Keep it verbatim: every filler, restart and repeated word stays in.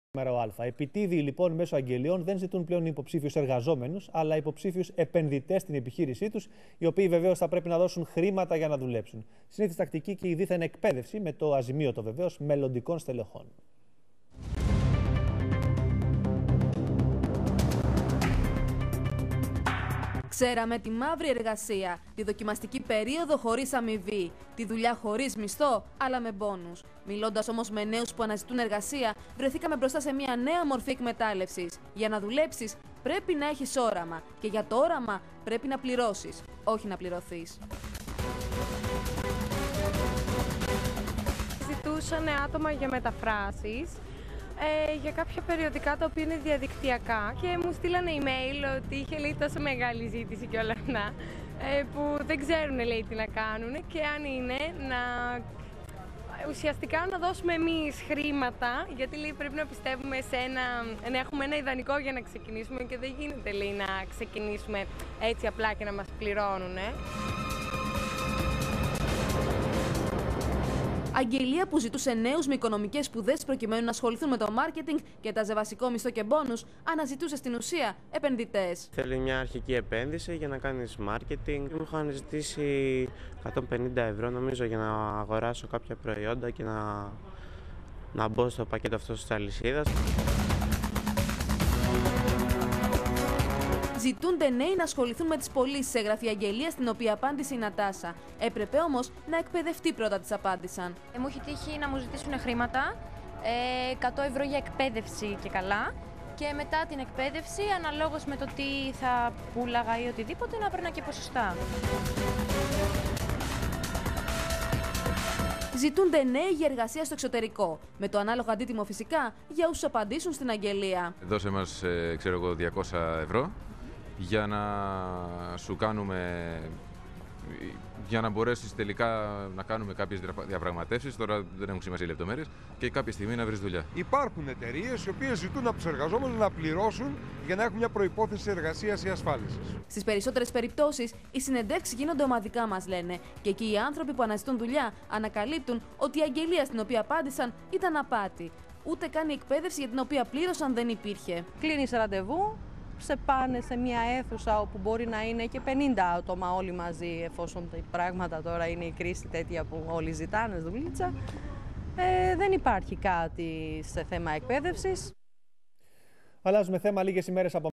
Α. Επιτίδιοι λοιπόν μέσω αγγελιών δεν ζητούν πλέον υποψήφιους εργαζόμενους, αλλά υποψήφιους επενδυτές στην επιχείρησή τους, οι οποίοι βεβαίως θα πρέπει να δώσουν χρήματα για να δουλέψουν. Συνήθις τακτική και η δίθεν εκπαίδευση με το αζημίωτο βεβαίως μελλοντικών στελεχών. Ξέραμε τη μαύρη εργασία, τη δοκιμαστική περίοδο χωρίς αμοιβή, τη δουλειά χωρίς μισθό, αλλά με μπόνους. Μιλώντας όμως με νέους που αναζητούν εργασία, βρεθήκαμε μπροστά σε μια νέα μορφή εκμετάλλευσης. Για να δουλέψεις, πρέπει να έχεις όραμα και για το όραμα πρέπει να πληρώσεις, όχι να πληρωθείς. Ζητούσαν άτομα για μεταφράσεις. Ε, για κάποια περιοδικά τα οποία είναι διαδικτυακά και μου στείλανε email ότι είχε λέει τόσο μεγάλη ζήτηση και όλα αυτά ε, που δεν ξέρουν λέει τι να κάνουν και αν είναι να ουσιαστικά να δώσουμε εμείς χρήματα, γιατί λέει πρέπει να πιστεύουμε σε ένα, να έχουμε ένα ιδανικό για να ξεκινήσουμε και δεν γίνεται λέει να ξεκινήσουμε έτσι απλά και να μας πληρώνουν. Ε. Αγγελία που ζητούσε νέους με οικονομικές σπουδές προκειμένου να ασχοληθούν με το μάρκετινγκ και τα βασικό μισθό και μπόνους, αναζητούσε στην ουσία επενδυτές. Θέλει μια αρχική επένδυση για να κάνεις μάρκετινγκ. Μου είχαν ζητήσει εκατόν πενήντα ευρώ νομίζω για να αγοράσω κάποια προϊόντα και να, να μπω στο πακέτο αυτό της αλυσίδας. Ζητούνται νέοι να ασχοληθούν με τις πωλήσεις, έγραφε η Αγγελία, στην οποία απάντησε η Νατάσα. Έπρεπε όμως να εκπαιδευτεί πρώτα, της απάντησαν. Ε, μου έχει τύχει να μου ζητήσουν χρήματα, ε, εκατό ευρώ για εκπαίδευση και καλά. Και μετά την εκπαίδευση, αναλόγως με το τι θα πουλάγα ή οτιδήποτε, να παίρνα και ποσοστά. Ζητούνται νέοι για εργασία στο εξωτερικό. Με το ανάλογο αντίτιμο φυσικά για όσους απαντήσουν στην Αγγελία. Δώσε μας, ε, ξέρω εγώ, διακόσια ευρώ για να σου κάνουμε, για να μπορέσεις τελικά να κάνουμε κάποιες διαπραγματεύσεις, τώρα δεν έχουν σημασία οι λεπτομέρειες, και κάποια στιγμή να βρεις δουλειά. Υπάρχουν εταιρείες οι οποίες ζητούν από τους εργαζόμενους να πληρώσουν για να έχουν μια προϋπόθεση εργασίας ή ασφάλισης. Στις περισσότερες περιπτώσεις, οι συνεντεύξεις γίνονται ομαδικά, μας λένε, και εκεί οι άνθρωποι που αναζητούν δουλειά ανακαλύπτουν ότι η αγγελία στην οποία απάντησαν ήταν απάτη. Ούτε καν η εκπαίδευση για την οποία πλήρωσαν δεν υπήρχε. Κλείνεις ραντεβού, σε πάνε σε μια αίθουσα όπου μπορεί να είναι και πενήντα άτομα όλοι μαζί, εφόσον τα πράγματα τώρα είναι η κρίση τέτοια που όλοι ζητάνε δουλίτσα. Ε, δεν υπάρχει κάτι σε θέμα εκπαίδευσης. Αλλάζουμε θέμα λίγες ημέρες από